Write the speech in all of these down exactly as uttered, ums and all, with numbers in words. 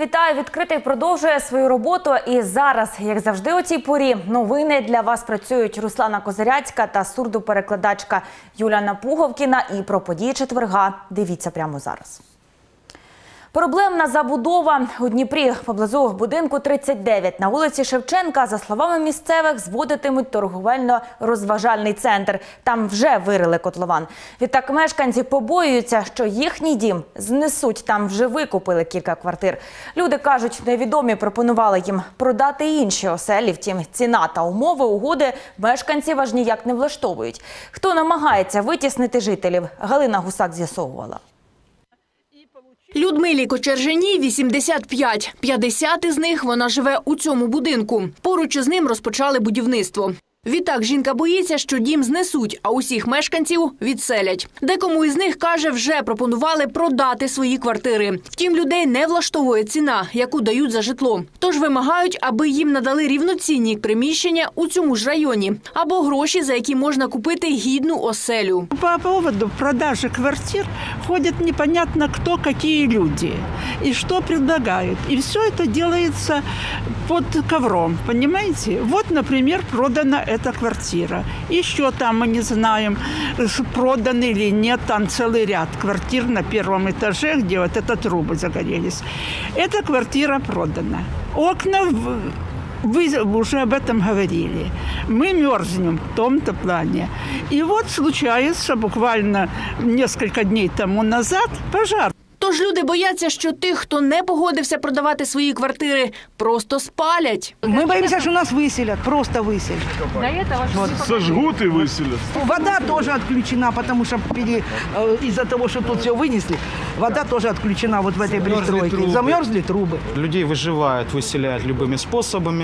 Вітаю! Відкритий продовжує свою роботу. І зараз, як завжди у цій порі, новини для вас працюють Руслана Козиряцька та сурдоперекладачка Юліана Пуговкіна. І про події четверга дивіться прямо зараз. Проблемна забудова у Дніпрі поблизу будинку тридцять дев'ять на вулиці Шевченка, за словами місцевих, зводитимуть торговельно-розважальний центр. Там вже вирили котлован. Відтак мешканці побоюються, що їхній дім знесуть. Там вже викупили кілька квартир. Люди кажуть, невідомі пропонували їм продати інші оселі. Втім, ціна та умови угоди мешканців аж ніяк не влаштовують. Хто намагається витіснити жителів, Галина Гусак з'ясовувала. Людмилі Кочержаній вісімдесят п'ять. п'ятдесят із них вона живе у цьому будинку. Поруч із ним розпочали будівництво. Відтак жінка боїться, що дім знесуть, а усіх мешканців відселять. Декому із них, каже, вже пропонували продати свої квартири. Втім, людей не влаштовує ціна, яку дають за житло. Тож вимагають, аби їм надали рівноцінні приміщення у цьому ж районі. Або гроші, за які можна купити гідну оселю. По поводу продажи квартир ходят непонятно кто, какие люди. И что предлагают. И все это делается под ковром, понимаете? Вот, например, продана эта квартира. Еще там мы не знаем, продан или нет, там целый ряд квартир на первом этаже, где вот это трубы загорелись. Эта квартира продана. Окна, вы уже об этом говорили. Мы мерзнем в том-то плане. И вот случается буквально несколько дней тому назад пожар. Тож люди бояться, що тих, хто не погодився продавати свої квартири, просто спалять. Мы боимся, что нас выселят, просто выселят. Вот. Сожгут и выселят. Вода тоже отключена, потому что пере... из-за того, что тут все вынесли, вода тоже отключена вот в этой пристройке. Трубы. Замерзли трубы. Людей выживают, выселяют любыми способами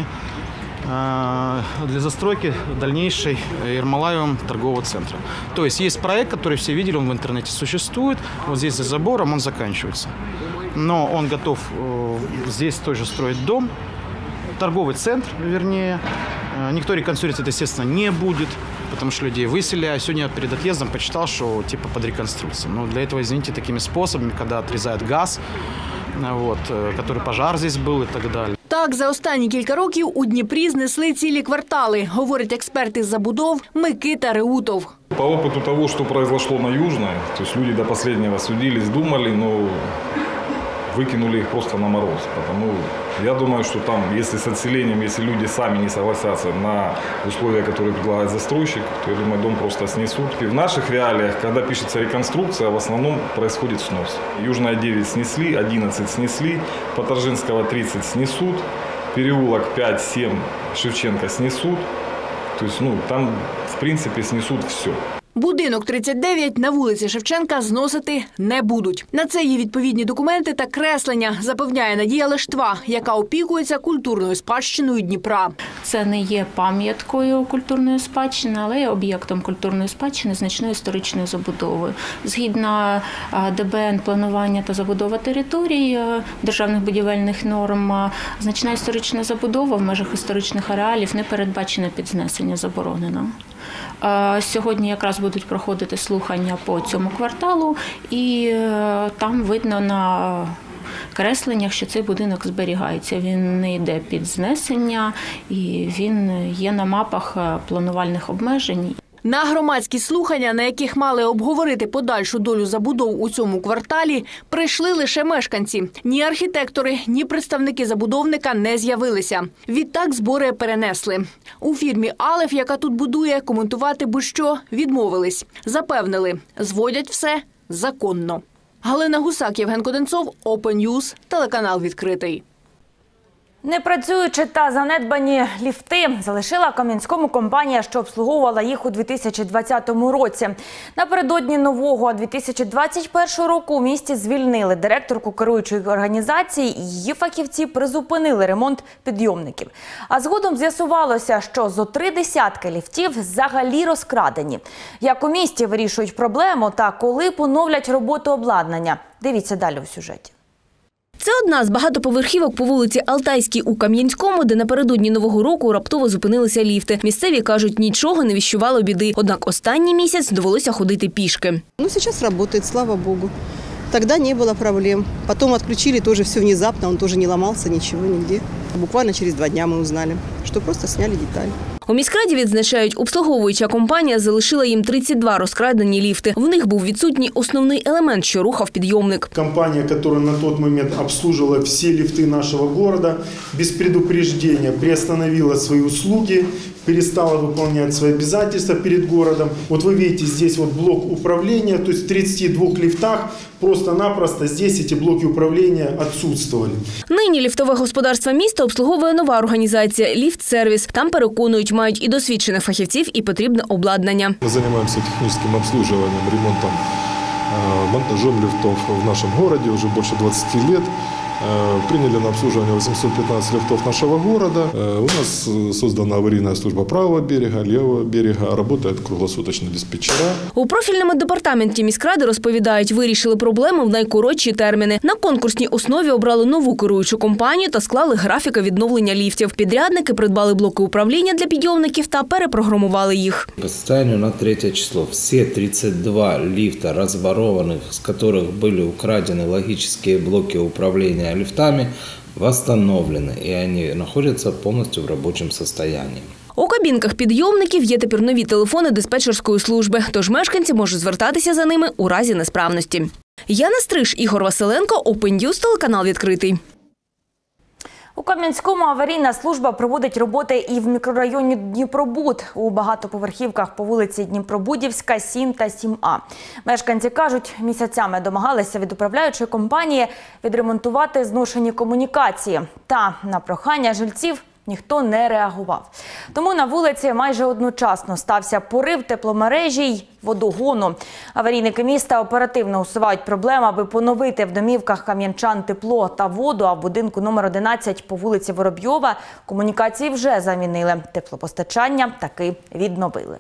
для застройки дальнейшей Ермолаевым торгового центра. То есть есть проект, который все видели, он в интернете существует. Вот здесь за забором он заканчивается. Но он готов здесь тоже строить дом, торговый центр, вернее. Никто реконструировать это, естественно, не будет, потому что людей выселяют. Сегодня перед отъездом почитал, что типа под реконструкцию. Но для этого, извините, такими способами, когда отрезают газ, вот, который пожар здесь был и так далі. Так, за останні кілька років у Дніпрі знесли цілі квартали, говорить експерт із забудов Микита Реутов. По опыту того, что произошло на Южной, то есть люди до последнего судились, думали, но выкинули их просто на мороз. Потому я думаю, что там, если с отселением, если люди сами не согласятся на условия, которые предлагает застройщик, то, я думаю, дом просто снесут. И в наших реалиях, когда пишется реконструкция, в основном происходит снос. Южная девять снесли, одиннадцать снесли, Поторжинского тридцать снесут, переулок пять-семь Шевченко снесут. То есть, ну, там, в принципе, снесут все. Будинок тридцять дев'ять на вулиці Шевченка зносити не будуть. На це є відповідні документи та креслення, запевняє Надія Лештва, яка опікується культурною спадщиною Дніпра. Це не є пам'яткою культурної спадщини, але є об'єктом культурної спадщини значною історичною забудовою. Згідно ДБН планування та забудова територій, державних будівельних норм, значна історична забудова в межах історичних ареалів не передбачена під знесення, заборонено. Сьогодні якраз будуть проходити слухання по цьому кварталу, і там видно на кресленнях, що цей будинок зберігається. Він не йде під знесення, і він є на мапах планувальних обмежень. На громадські слухання, на яких мали обговорити подальшу долю забудов у цьому кварталі, прийшли лише мешканці. Ні архітектори, ні представники забудовника не з'явилися. Відтак збори перенесли. У фірмі «Алеф», яка тут будує, коментувати будь-що відмовились. Запевнили, зводять все законно. Галина Гусак, Євген Коденцов, Open News, телеканал «Відкритий». Непрацюючі та занедбані ліфти залишила Кам'янському компанія, що обслуговувала їх у дві тисячі двадцятому році. Напередодні нового дві тисячі двадцять першого року у місті звільнили директорку керуючої організації, і її фахівці призупинили ремонт підйомників. А згодом з'ясувалося, що зо три десятки ліфтів взагалі розкрадені. Як у місті вирішують проблему та коли поновлять роботу обладнання? Дивіться далі у сюжеті. Це одна з багатоповерхівок по вулиці Алтайській у Кам'янському, де напередодні Нового року раптово зупинилися ліфти. Місцеві кажуть, нічого не віщувало біди. Однак останній місяць довелося ходити пішки. Ну, зараз працює, слава Богу. Тогда не было проблем. Потом отключили тоже все внезапно, он тоже не ломался, ничего, нигде. Буквально через два дня мы узнали, что просто сняли деталь. У міськраді відзначають, обслуговуюча компанія залишила їм тридцять два розкрадені ліфти. В них був відсутній основний елемент, що рухав підйомник. Компания, которая на тот момент обслуживала все лифты нашего города, без предупреждения приостановила свои услуги, перестала выполнять свои обязательства перед городом. Вот вы видите, здесь вот блок управления, то есть в тридцати двух лифтах просто-напросто здесь эти блоки управления отсутствовали. Нині ліфтове господарство міста обслуговує нова організація «Ліфт-сервіс». Там, переконують, мають і досвідчених фахівців, і потрібне обладнання. Мы занимаемся техническим обслуживанием, ремонтом, монтажом лифтов в нашем городе уже больше двадцати лет. Приняли на обслуживание восемьсот пятнадцать лифтов нашего города. У нас создана аварийная служба правого берега, левого берега. Работают круглосуточно диспетчера. У профільному департаменті міськради розповідають, вирішили проблему в найкоротші терміни. На конкурсній основі обрали нову керуючу компанію та склали графіки відновлення ліфтів. Підрядники придбали блоки управління для підйомників та перепрограмували їх. По состоянию на третье число все тридцать два лифта разворованных, с которых были украдены логические блоки управления лифтами, восстановлены, и они находятся полностью в рабочем состоянии. У кабінках підйомників є тепер нові телефони диспетчерської служби, тож мешканці можуть звертатися за ними у разі несправності. Яна Стриж, Ігор Василенко, Open News, телеканал «Відкритий». У Кам'янському аварійна служба проводить роботи і в мікрорайоні Дніпробуд у багатоповерхівках по вулиці Дніпробудівська, сім та сім А. Мешканці кажуть, місяцями домагалися від управляючої компанії відремонтувати зношені комунікації. Та на прохання жильців ніхто не реагував. Тому на вулиці майже одночасно стався порив тепломережі й водогону. Аварійники міста оперативно усувають проблему, аби поновити в домівках кам'янчан тепло та воду, а в будинку номер одинадцять по вулиці Воробйова комунікації вже замінили. Теплопостачання таки відновили.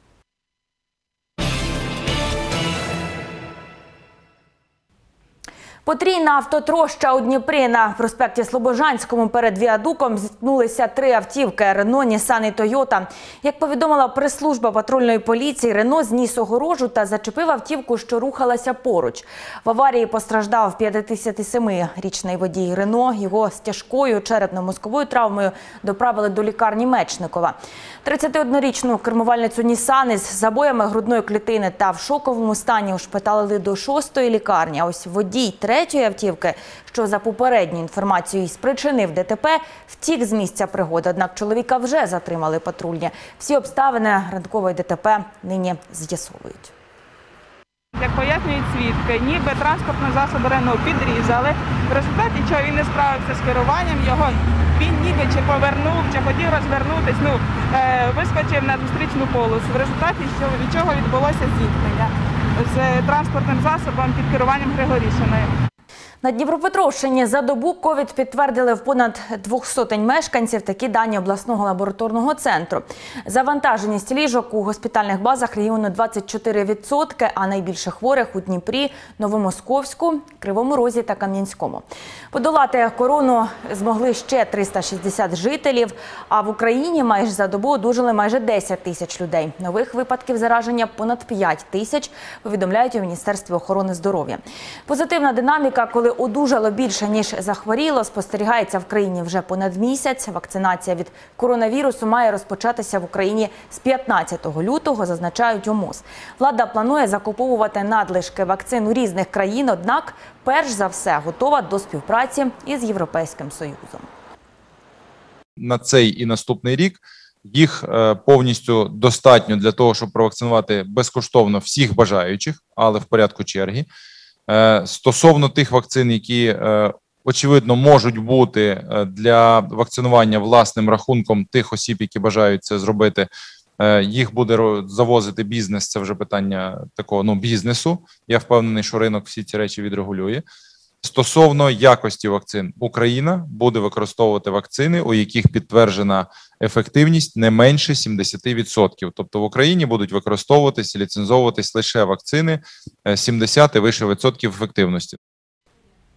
Потрійна автотроща у Дніпрі. На проспекті Слобожанському перед віадуком зіткнулися три автівки – Рено, Нісан і Тойота. Як повідомила прес-служба патрульної поліції, Рено зніс огорожу та зачепив автівку, що рухалася поруч. В аварії постраждав п'ятдесятисемирічний водій Рено. Його з тяжкою черепно-мозковою травмою доправили до лікарні Мечникова. тридцятиоднорічну кермувальницю Нісан із забоями грудної клітини та в шоковому стані ушпиталили до шостої лікарні. А ось водій третьої автівки, що за попередньою інформацією спричинив ДТП, втік з місця пригоди. Однак чоловіка вже затримали патрульні. Всі обставини ранкової ДТП нині з'ясовують. Як пояснюють свідки, ніби транспортний засіб Рено підрізали. В результаті, чого він не справився з керуванням, його він ніби чи повернув, чи хотів розвернутися, ну, е, вискочив на зустрічну полосу. В результаті від чого відбулося зіткнення з транспортним засобом під керуванням Григорішиною. На Дніпропетровщині за добу ковід підтвердили в понад двох сотень мешканців. Такі дані обласного лабораторного центру. Завантаженість ліжок у госпітальних базах регіону двадцять чотири відсотки, а найбільше хворих у Дніпрі, Новомосковську, Кривому Розі та Кам'янському. Подолати корону змогли ще триста шістдесят жителів, а в Україні майже за добу одужали майже десять тисяч людей. Нових випадків зараження понад п'ять тисяч, повідомляють у Міністерстві охорони здоров'я. Позитивна динаміка, коли одужало більше, ніж захворіло, спостерігається в країні вже понад місяць. Вакцинація від коронавірусу має розпочатися в Україні з п'ятнадцятого лютого, зазначають у МОЗ. Влада планує закуповувати надлишки вакцин у різних країн, однак перш за все готова до співпраці із Європейським Союзом. На цей і наступний рік їх повністю достатньо для того, щоб провакцинувати безкоштовно всіх бажаючих, але в порядку черги. Стосовно тих вакцин, які, очевидно, можуть бути для вакцинування власним рахунком тих осіб, які бажають це зробити, їх буде завозити бізнес, це вже питання такого, ну, бізнесу. Я впевнений, що ринок всі ці речі відрегулює. Стосовно якості вакцин, Україна буде використовувати вакцини, у яких підтверджена ефективність не менше сімдесят відсотків. Тобто в Україні будуть використовуватись і ліцензовуватись лише вакцини сімдесят і вище відсотків ефективності.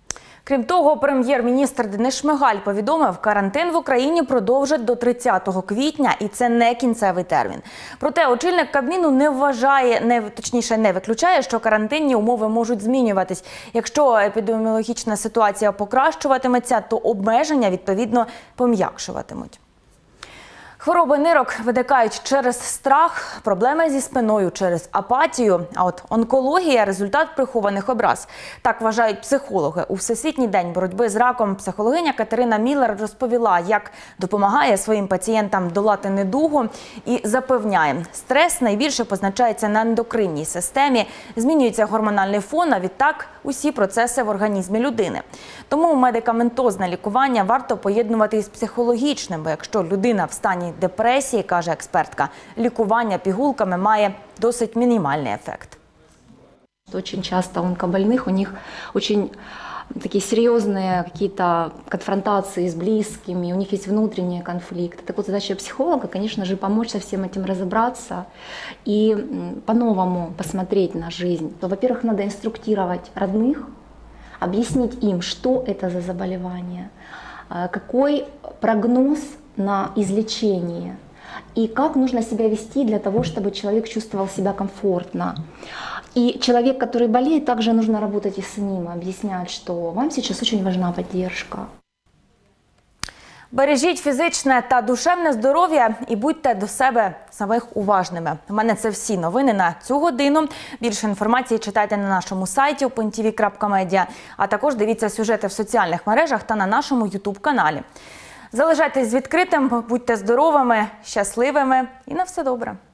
Крім того, прем'єр-міністр Денис Шмигаль повідомив, карантин в Україні продовжать до тридцятого квітня, і це не кінцевий термін. Проте очільник Кабміну не вважає, не, точніше не виключає, що карантинні умови можуть змінюватись. Якщо епідеміологічна ситуація покращуватиметься, то обмеження, відповідно, пом'якшуватимуть. Хвороби нирок виникають через страх, проблеми зі спиною через апатію. А от онкологія – результат прихованих образ. Так вважають психологи. У Всесвітній день боротьби з раком психологиня Катерина Міллер розповіла, як допомагає своїм пацієнтам долати недугу і запевняє, стрес найбільше позначається на ендокринній системі, змінюється гормональний фон, а відтак усі процеси в організмі людини. Тому медикаментозне лікування варто поєднувати із психологічним, бо якщо людина в стані депресії, каже експертка, лікування пігулками має досить мінімальний ефект. Очень часто у онкобольных у них очень такие серьезные какие-то конфронтации с близкими, у них есть внутренние конфликты. Так вот, задача психолога, конечно же, помочь со всем этим разобраться и по-новому посмотреть на жизнь. То, во-первых, надо инструктировать родных, объяснить им, что это за заболевание, какой прогноз на излечение и как нужно себя вести для того, чтобы человек чувствовал себя комфортно. И человек, который болеет, также нужно работать и с ним, объяснять, что вам сейчас очень важна поддержка. Бережіть фізичне та душевне здоров'я і будьте до себе самих уважними. У мене це всі новини на цю годину. Більше інформації читайте на нашому сайті о пе ен ті ві крапка медіа, а також дивіться сюжети в соціальних мережах та на нашому ютуб-каналі. Залишайтесь відкритим, будьте здоровими, щасливими і на все добре.